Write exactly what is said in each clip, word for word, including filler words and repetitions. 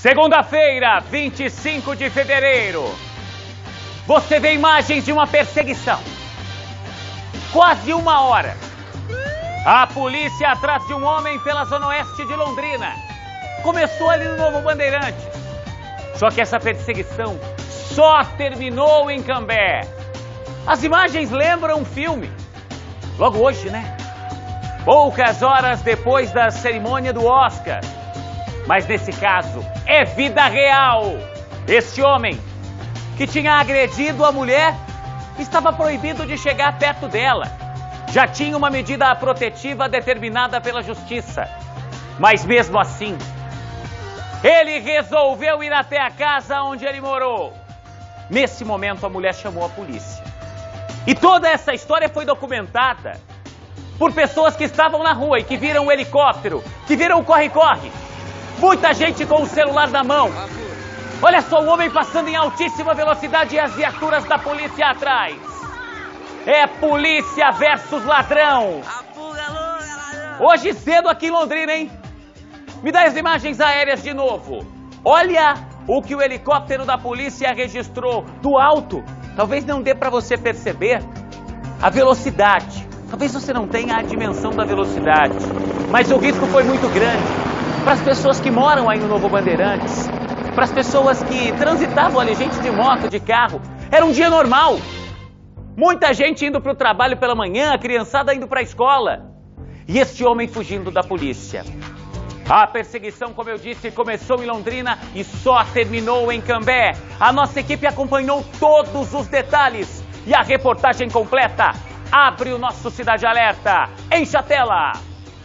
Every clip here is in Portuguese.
Segunda-feira, vinte e cinco de fevereiro. Você vê imagens de uma perseguição. Quase uma hora. A polícia atrás de um homem pela zona oeste de Londrina. Começou ali no Novo Bandeirantes. Só que essa perseguição só terminou em Cambé. As imagens lembram um filme. Logo hoje, né? Poucas horas depois da cerimônia do Oscar. Mas nesse caso, é vida real. Este homem, que tinha agredido a mulher, estava proibido de chegar perto dela. Já tinha uma medida protetiva determinada pela justiça. Mas mesmo assim, ele resolveu ir até a casa onde ele morou. Nesse momento, a mulher chamou a polícia. E toda essa história foi documentada por pessoas que estavam na rua e que viram o helicóptero, que viram o corre-corre. Muita gente com o celular na mão. Olha só o homem passando em altíssima velocidade e as viaturas da polícia atrás. É polícia versus ladrão. Hoje cedo aqui em Londrina, hein? Me dá as imagens aéreas de novo. Olha o que o helicóptero da polícia registrou do alto. Talvez não dê para você perceber a velocidade. Talvez você não tenha a dimensão da velocidade. Mas o risco foi muito grande. Para as pessoas que moram aí no Novo Bandeirantes, para as pessoas que transitavam ali, gente de moto, de carro, era um dia normal. Muita gente indo para o trabalho pela manhã, a criançada indo para a escola. E este homem fugindo da polícia. A perseguição, como eu disse, começou em Londrina e só terminou em Cambé. A nossa equipe acompanhou todos os detalhes. E a reportagem completa abre o nosso Cidade Alerta. Enche a tela!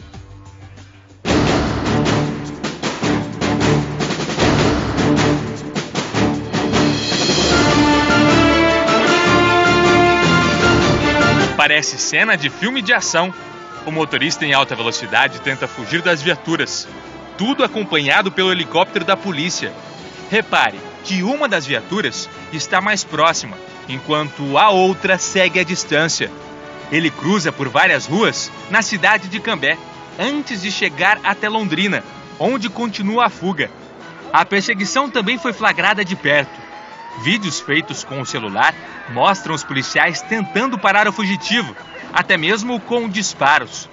Parece cena de filme de ação. O motorista em alta velocidade tenta fugir das viaturas. Tudo acompanhado pelo helicóptero da polícia. Repare que uma das viaturas está mais próxima, enquanto a outra segue à distância. Ele cruza por várias ruas na cidade de Cambé, antes de chegar até Londrina, onde continua a fuga. A perseguição também foi flagrada de perto. Vídeos feitos com o celular mostram os policiais tentando parar o fugitivo, até mesmo com disparos.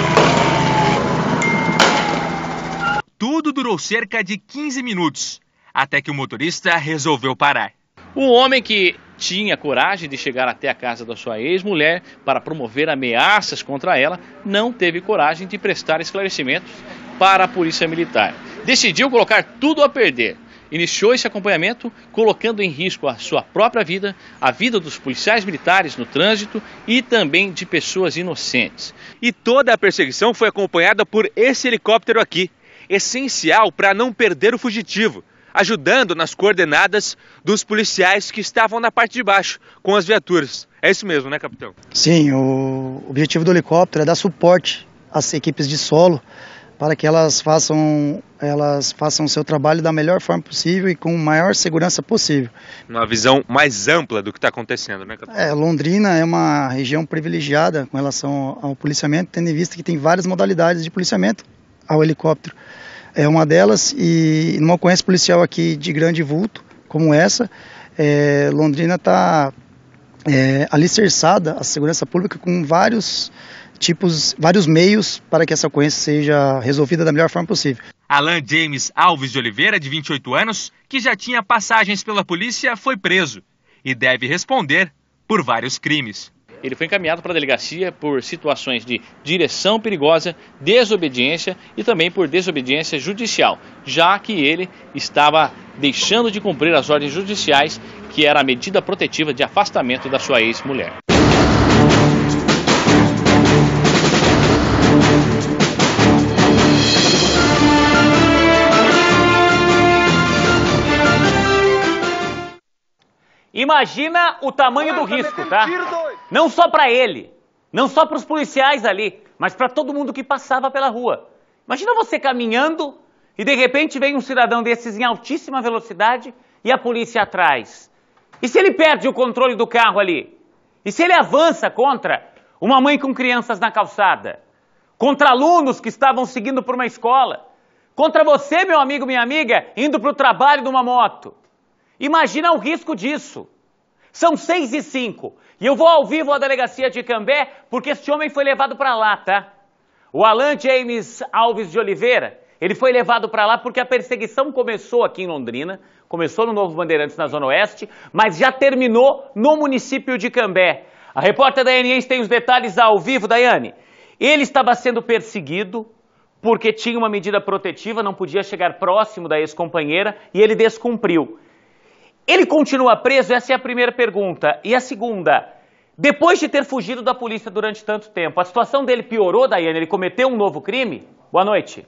Tudo durou cerca de quinze minutos, até que o motorista resolveu parar. Um homem que tinha coragem de chegar até a casa da sua ex-mulher para promover ameaças contra ela, não teve coragem de prestar esclarecimentos para a polícia militar. Decidiu colocar tudo a perder. Iniciou esse acompanhamento colocando em risco a sua própria vida, a vida dos policiais militares no trânsito e também de pessoas inocentes. E toda a perseguição foi acompanhada por esse helicóptero aqui, essencial para não perder o fugitivo, ajudando nas coordenadas dos policiais que estavam na parte de baixo, com as viaturas. É isso mesmo, né, capitão? Sim, o objetivo do helicóptero é dar suporte às equipes de solo, para que elas façam elas façam o seu trabalho da melhor forma possível e com a maior segurança possível. Uma visão mais ampla do que está acontecendo, né, capitão? É, Londrina é uma região privilegiada com relação ao policiamento, tendo em vista que tem várias modalidades de policiamento ao helicóptero. É uma delas, e numa ocorrência policial aqui de grande vulto, como essa, é, Londrina está é, alicerçada a segurança pública com vários tipos, vários meios para que essa ocorrência seja resolvida da melhor forma possível. Alan James Alves de Oliveira, de vinte e oito anos, que já tinha passagens pela polícia, foi preso e deve responder por vários crimes. Ele foi encaminhado para a delegacia por situações de direção perigosa, desobediência e também por desobediência judicial, já que ele estava deixando de cumprir as ordens judiciais, que era a medida protetiva de afastamento da sua ex-mulher. Imagina o tamanho do risco, tá? Não só para ele, não só para os policiais ali, mas para todo mundo que passava pela rua. Imagina você caminhando e de repente vem um cidadão desses em altíssima velocidade e a polícia atrás. E se ele perde o controle do carro ali? E se ele avança contra uma mãe com crianças na calçada? Contra alunos que estavam seguindo por uma escola? contra você, meu amigo, minha amiga, indo para o trabalho numa moto. Imagina o risco disso. São seis e cinco. E eu vou ao vivo à delegacia de Cambé, porque esse homem foi levado para lá, tá? O Alan James Alves de Oliveira, ele foi levado para lá porque a perseguição começou aqui em Londrina, começou no Novo Bandeirantes, na Zona Oeste, mas já terminou no município de Cambé. A repórter Daiane Enche tem os detalhes ao vivo. Daiane, ele estava sendo perseguido porque tinha uma medida protetiva, não podia chegar próximo da ex-companheira e ele descumpriu. Ele continua preso? Essa é a primeira pergunta. E a segunda, depois de ter fugido da polícia durante tanto tempo, a situação dele piorou, Daiane? Ele cometeu um novo crime? Boa noite.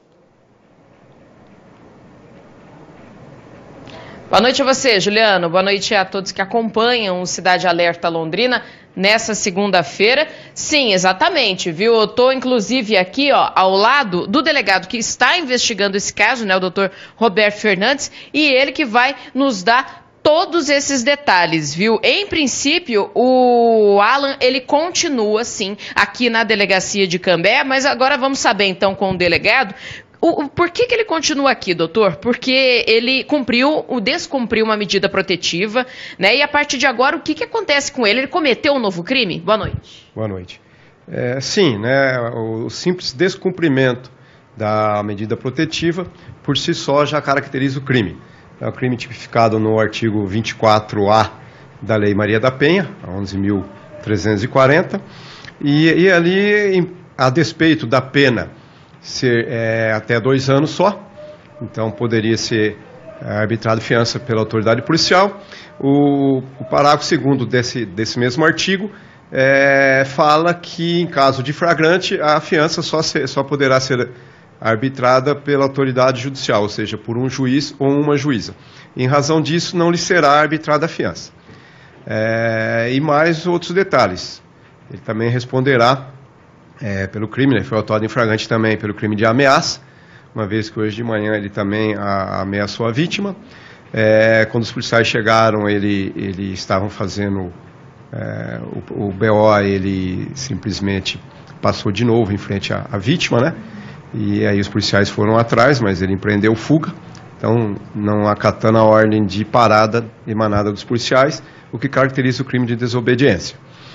Boa noite a você, Juliano. Boa noite a todos que acompanham o Cidade Alerta Londrina nessa segunda-feira. Sim, exatamente, viu? Eu estou, inclusive, aqui, ó, ao lado do delegado que está investigando esse caso, né, o doutor Roberto Fernandes, e ele que vai nos dar todos esses detalhes, viu? Em princípio, o Alan, ele continua, sim, aqui na delegacia de Cambé, mas agora vamos saber, então, com o delegado, o, o, por que que ele continua aqui, doutor? Porque ele cumpriu, o descumpriu uma medida protetiva, né? E a partir de agora, o que que acontece com ele? Ele cometeu um novo crime? Boa noite. Boa noite. É, sim, né? O simples descumprimento da medida protetiva, por si só, já caracteriza o crime. É um crime tipificado no artigo vinte e quatro A da Lei Maria da Penha, onze mil trezentos e quarenta, e, e ali, a despeito da pena ser é, até dois anos só, então poderia ser é, arbitrado fiança pela autoridade policial. O, o parágrafo segundo desse, desse mesmo artigo é, fala que, em caso de flagrante, a fiança só, se, só poderá ser arbitrada pela autoridade judicial, ou seja, por um juiz ou uma juíza. Em razão disso, não lhe será arbitrada a fiança. É, e mais outros detalhes. Ele também responderá é, pelo crime, ele foi autuado em flagrante também pelo crime de ameaça, uma vez que hoje de manhã ele também a, ameaçou a vítima. É, quando os policiais chegaram, ele, ele estavam fazendo é, o, o B O, ele simplesmente passou de novo em frente à, à vítima, né? E aí os policiais foram atrás, mas ele empreendeu fuga, então não acatando a ordem de parada emanada dos policiais, o que caracteriza o crime de desobediência.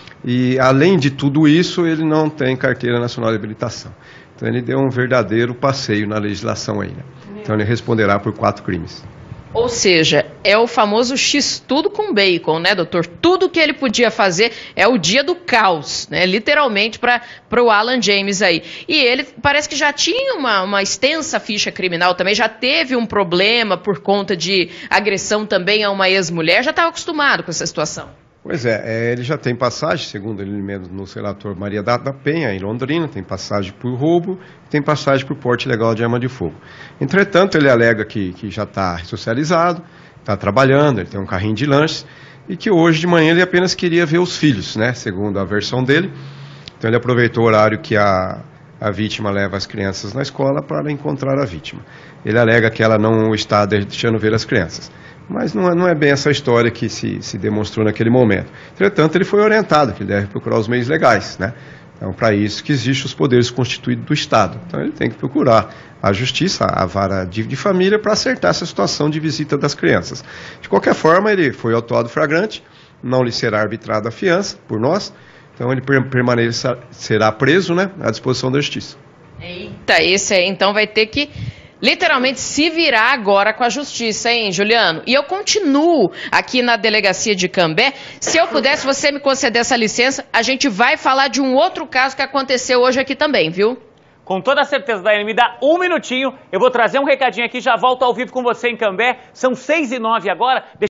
E além de tudo isso, ele não tem carteira nacional de habilitação. Então ele deu um verdadeiro passeio na legislação aí, né? Então ele responderá por quatro crimes. Ou seja, é o famoso X tudo com bacon, né, doutor? Tudo que ele podia fazer é o dia do caos, né? Literalmente para o Alan James aí. E ele parece que já tinha uma, uma extensa ficha criminal também, já teve um problema por conta de agressão também a uma ex-mulher, já estava acostumado com essa situação. Pois é, ele já tem passagem, segundo ele mesmo, no relator Maria da Penha, em Londrina, tem passagem por roubo, tem passagem por porte ilegal de arma de fogo. Entretanto, ele alega que, que já está socializado, está trabalhando, ele tem um carrinho de lanches, e que hoje de manhã ele apenas queria ver os filhos, né, segundo a versão dele. Então ele aproveitou o horário que a, a vítima leva as crianças na escola para encontrar a vítima. Ele alega que ela não está deixando ver as crianças. Mas não é, não é bem essa história que se, se demonstrou naquele momento. Entretanto, ele foi orientado que ele deve procurar os meios legais, né? Então, para isso que existem os poderes constituídos do Estado. Então, ele tem que procurar a justiça, a vara de, de família, para acertar essa situação de visita das crianças. De qualquer forma, ele foi autuado flagrante, não lhe será arbitrada a fiança por nós, então ele permanecerá preso, né, à disposição da justiça. Eita, esse aí então vai ter que literalmente se virar agora com a justiça, hein, Juliano? E eu continuo aqui na delegacia de Cambé. Se eu pudesse, você me conceder essa licença, a gente vai falar de um outro caso que aconteceu hoje aqui também, viu? Com toda certeza, Daiane, me dá um minutinho, eu vou trazer um recadinho aqui, já volto ao vivo com você em Cambé. São seis e nove agora.